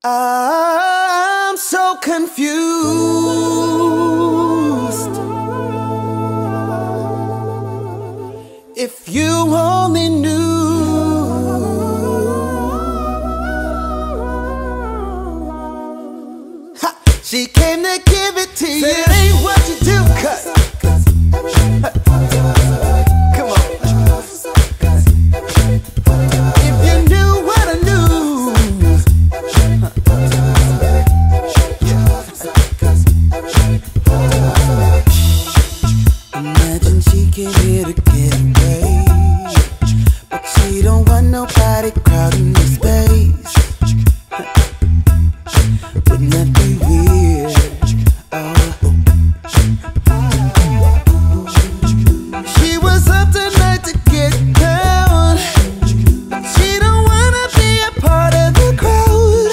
I'm so confused. If you only knew, ha! She came to give it to you. It ain't what you do, cuz. Come on. If you knew what I knew. Imagine she came here to get away, but she don't want nobody crowding the space. Wouldn't that be weird? She was up tonight to get down, but she don't wanna be a part of the crowd.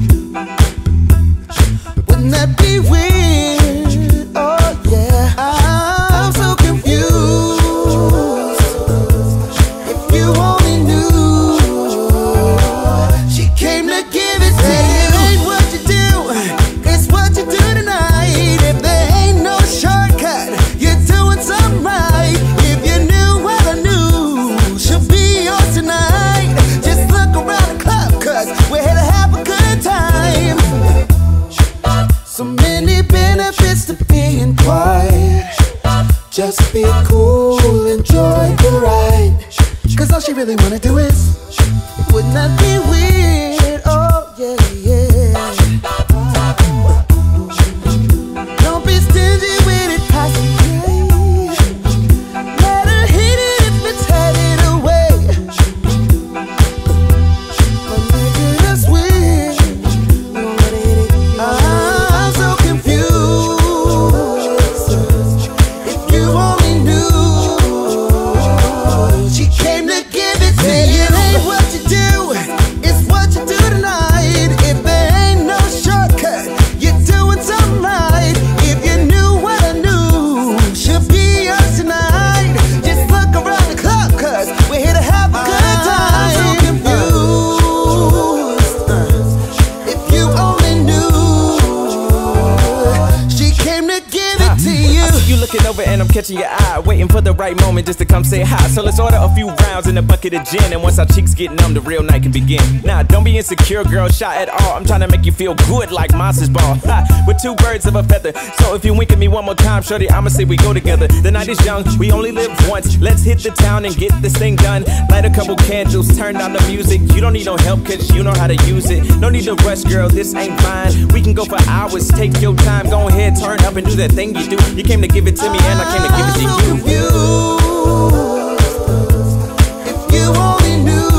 Wouldn't that be weird? Oh yeah, I'm so confused. If you only knew, she came to give it to you. It ain't what you do, it's what you do tonight. If there ain't no shortcut, you're doing something right. If you knew what I knew, she'll be yours tonight. Just look around the club, cause we're here to have a good time. So many benefits to being quiet. Just be cool, enjoy the ride. Cause all she really wanna do is, wouldn't that be weird? Oh yeah, yeah. Don't be stingy with it, possibly. Let her hit it if it's headed away. But make it us weird. I'm so confused. If you only knew, she came to give it to you. It ain't what you do, it's what you do tonight. If there ain't no shortcut, you're doing something right. If you knew what I knew, she'll be yours tonight. Just look around the club, cause we're here to have a good time. I'm so confused. If you only knew, she came to give it to you. I see you looking over and I'm catching your eye, waiting for the right moment just to come say hi. So let's order a few rounds in a bucket of gin, and once our cheeks get numb, the real night can begin. Nah, don't be insecure, girl, shy at all. I'm trying to make you feel good like Monsters Ball. Ha, with two birds of a feather. So if you wink at me one more time, shorty, I'ma say we go together. The night is young, we only live once. Let's hit the town and get this thing done. Light a couple candles, turn down the music. You don't need no help cause you know how to use it. No need to rush, girl, this ain't fine. We can go for hours, take your time. Go ahead, turn up and do that thing you do. You came to give it to me and I came to give it to you. If you only knew,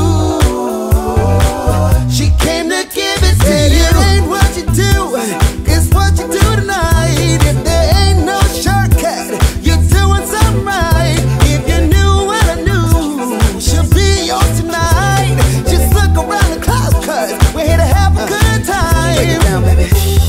she came to give it to you. It ain't what you do, it's what you do tonight. If there ain't no shortcut, you're doing something right. If you knew what I knew, she'll be yours tonight. Just look around the club, cause we're here to have a good time. Break it down, baby.